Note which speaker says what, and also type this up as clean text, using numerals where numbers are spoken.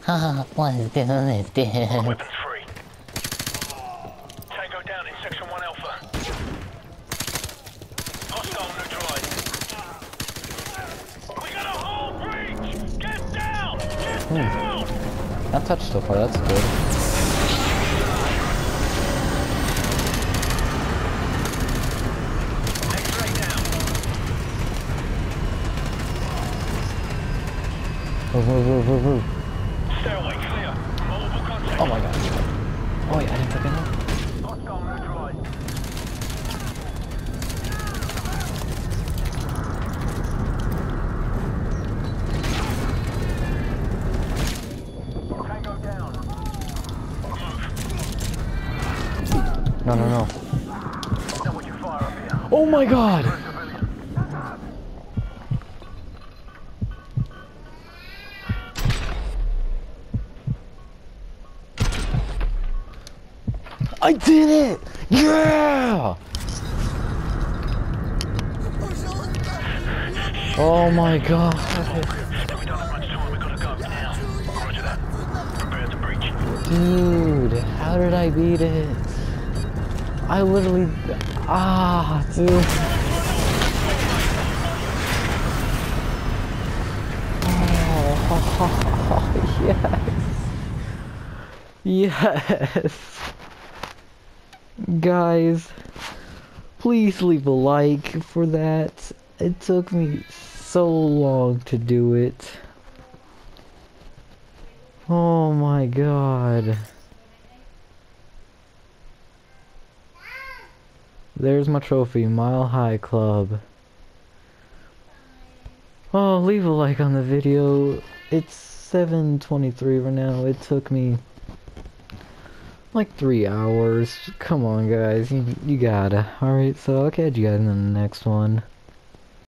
Speaker 1: Haha, what is doing it?
Speaker 2: Weapons free. Tango down in Section 1 Alpha. Hostile neutralized. We got a whole breach! Get down! Get down!
Speaker 1: Not touched so far, that's good.
Speaker 2: X-ray down.
Speaker 1: Woo.
Speaker 2: Stairway clear. Multiple contact.
Speaker 1: Oh my god. Oh yeah, I didn't fucking know.
Speaker 2: Hostile neutralized. Tango down.
Speaker 1: No.
Speaker 2: Now would you fire up here?
Speaker 1: Oh my god! I did it! Yeah! Oh my god.
Speaker 2: We don't have much time. We gotta go now. Roger that. Prepare to breach.
Speaker 1: Dude, how did I beat it? I literally... dude. Oh, yes. Yes. Guys, please leave a like for that. It took me so long to do it. Oh my god. There's my trophy, Mile High Club. Oh, leave a like on the video. It's 7:23 right now. It took me like 3 hours. Come on, guys. You gotta. Alright, so I'll catch you guys in the next one.